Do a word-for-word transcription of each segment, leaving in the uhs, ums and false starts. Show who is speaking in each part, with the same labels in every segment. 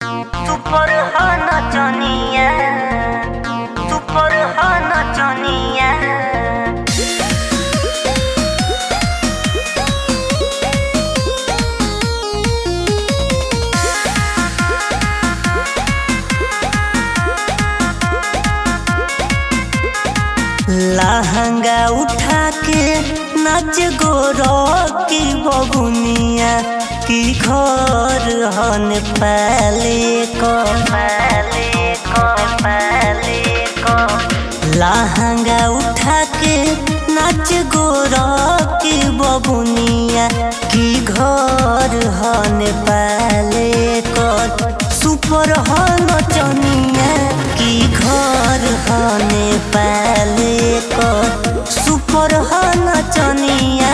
Speaker 1: Super हो नचनिया, super हो नचनिया। लहंगा उठा के नाच गोरो की बबुनिया की घर हन पहले को पहले को पहले को। लहंगा उठा के नाच गोरो की बबुनिया की घर हन पहले को। सुपर हो नचनिया की घर हन पहले को। सुपर हो नचनिया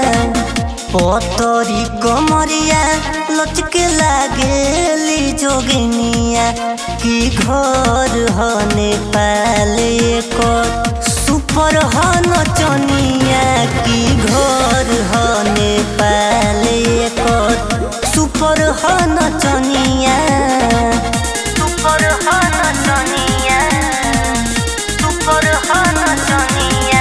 Speaker 1: पतरी कमरिया लचके लागेली जोगिनिया की घर हने पहले को। सुपर हो नचनिया की घर हने पहले को। सुपर हो नचनिया, सुपर हो नचनिया, सुपर हो नचनिया।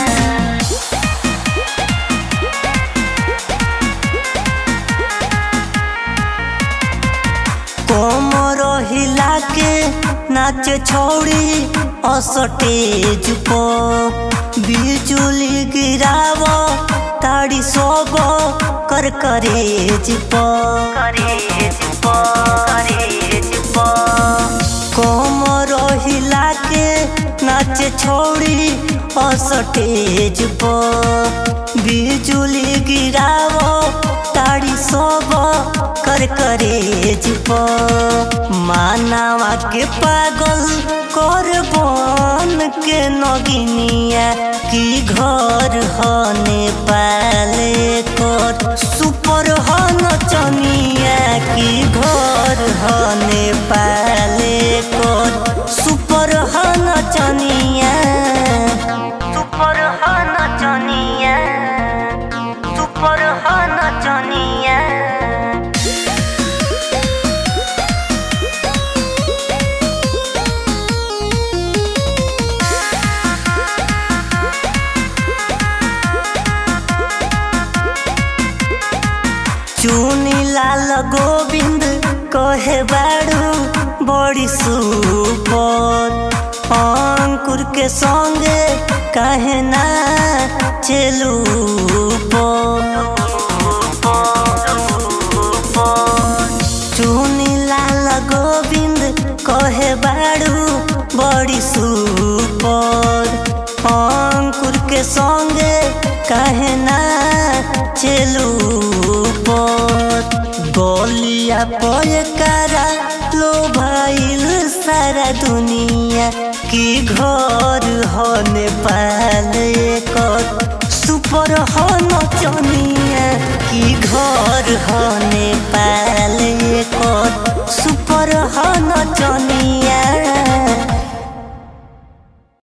Speaker 1: कोमर हिला के नाच छोड़ी अस्टेज को। बिजुली गिराव ताड़ी सोब कर करेज पो करेज पो करेज पो। कोमर हिला के नाच छोड़ी अस्टेज पो। बिजुली गिराव ताड़ी सोब कर करेज पो। मानवा के पागल कर बन के नगिनिया की घर हने पहले को। सुपर हो नचनिया की घर हने पहले को। सुपर हो नचनिया, सुपर हो नचनिया, सुपर हो नचनिया। चुनी लाल गोविंद कहे बाड़ू बड़ी सुपर। अंकुर के संगे कहे ना चलू पो। चुनी लाल गोविंद कहे बाड़ू बड़ी सुपर। अंकुर के संगे कहे ना चलू पो। गोलिया पयकारा लो भाईल सारा दुनिया की घर हने पहले को। सुपर हो नचनिया